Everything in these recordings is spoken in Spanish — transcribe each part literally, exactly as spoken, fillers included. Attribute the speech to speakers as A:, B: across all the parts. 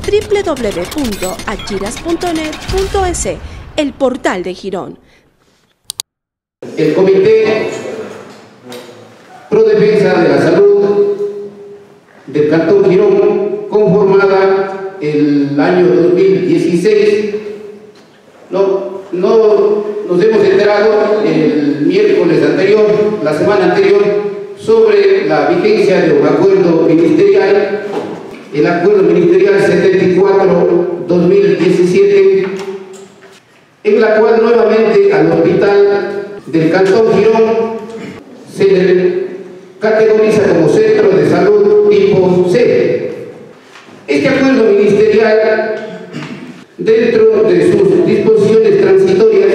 A: doble u doble u doble u punto achiras punto net punto es, el portal de Girón.
B: El Comité Pro Defensa de la Salud del Cantón Girón, conformada el año dos mil dieciséis, no, no nos hemos enterado el miércoles anterior, la semana anterior, sobre la vigencia de un acuerdo ministerial, el acuerdo ministerial setenta y cuatro barra dos mil diecisiete, en la cual nuevamente al hospital del Cantón Girón se le categoriza como centro de salud tipo C. Este acuerdo ministerial, dentro de sus disposiciones transitorias,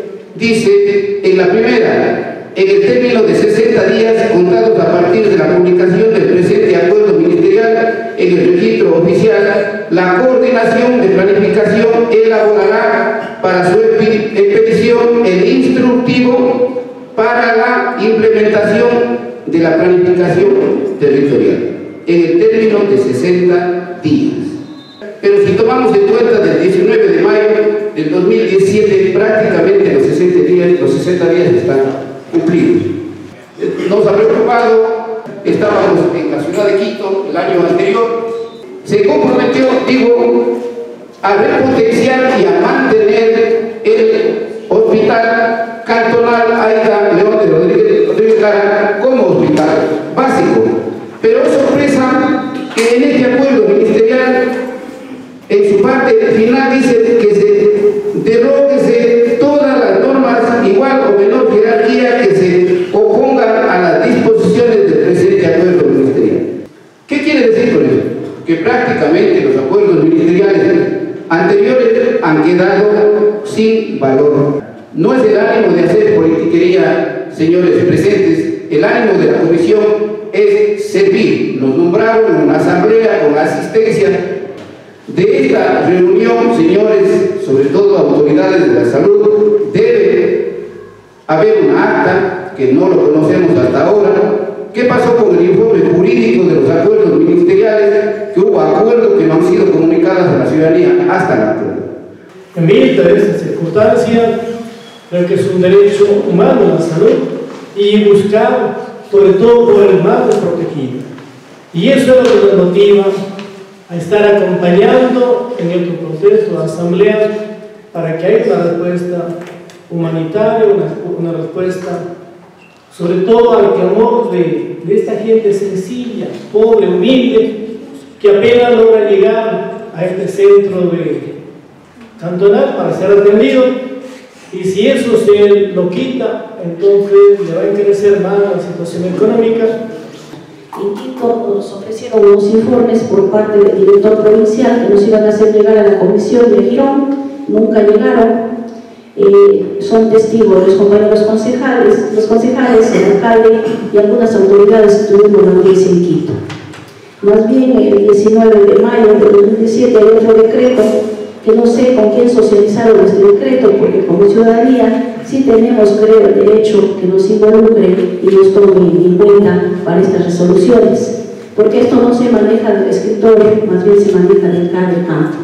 B: dice en la primera: en el término de sesenta días contados a partir de la publicación del presente acuerdo ministerial en el registro oficial, la coordinación de planificación elaborará para su expedición el instructivo para la implementación de la planificación territorial en el término de sesenta días. Pero si tomamos en cuenta del diecinueve de mayo del dos mil diecisiete, prácticamente los sesenta días, los sesenta días están cumplidos. Nos ha preocupado, estábamos en la ciudad de Quito el año anterior, se comprometió, digo, a repotenciar y a mantener el hospital cantonal Aida León de Rodríguez, Rodríguez Lara como hospital básico. Pero es sorpresa que en este acuerdo ministerial, en su parte final, dice que se derogue todas las normas, igual o menor jerarquía, que se opongan a las disposiciones del presente acuerdo ministerial. ¿Qué quiere decir con eso? Que prácticamente los acuerdos ministeriales anteriores han quedado sin valor. No es el ánimo de hacer politiquería, señores presentes. El ánimo de la comisión es servir. Nos nombraron en una asamblea con la asistencia de esta reunión, señores, sobre todo autoridades de la salud. Debe haber una acta, que no lo conocemos hasta ahora. ¿Qué pasó con el informe jurídico de los acuerdos ministeriales? Que hubo acuerdos que no han sido comunicados a la ciudadanía hasta el acuerdo.
C: En vista de esta circunstancia, creo que es un derecho humano la salud y buscar, sobre todo, por el más desprotegido. Y eso es lo que nos motiva a estar acompañando en el proceso de asamblea para que haya una respuesta humanitaria, una, una respuesta sobre todo al clamor de, de esta gente sencilla, pobre, humilde, que apenas logra llegar a este centro de cantonal para ser atendido, y si eso se lo quita, entonces le va a encarecer más la situación económica.
D: En Quito nos ofrecieron unos informes por parte del director provincial que nos iban a hacer llegar a la comisión de Girón, nunca llegaron. Eh, son testigos los compañeros concejales, los concejales, el alcalde y algunas autoridades que tuvimos la audiencia en Quito. Más bien, el diecinueve de mayo de dos mil diecisiete hay otro decreto que no sé con quién socializaron este decreto, porque como ciudadanía sí tenemos, creo, el derecho que nos involucre y nos tome en cuenta para estas resoluciones, porque esto no se maneja del escritorio, más bien se maneja del campo.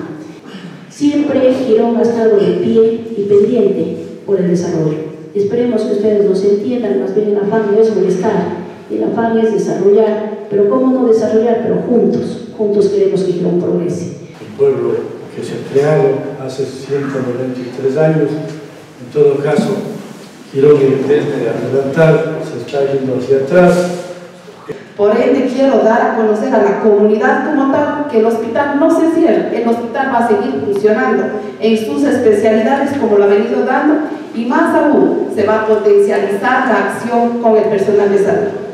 D: Siempre Girón ha estado de pie y pendiente por el desarrollo. Esperemos que ustedes nos entiendan, más bien el afán no es molestar, el afán es desarrollar, pero cómo no desarrollar, pero juntos, juntos queremos que Girón progrese.
C: El pueblo que se crearon hace ciento noventa y tres años, en todo caso, Girón en vez de adelantar se está yendo hacia atrás.
E: Por ende, quiero dar a conocer a la comunidad como tal que el hospital no se cierra, el hospital va a seguir funcionando en sus especialidades como lo ha venido dando, y más aún se va a potencializar la acción con el personal de salud.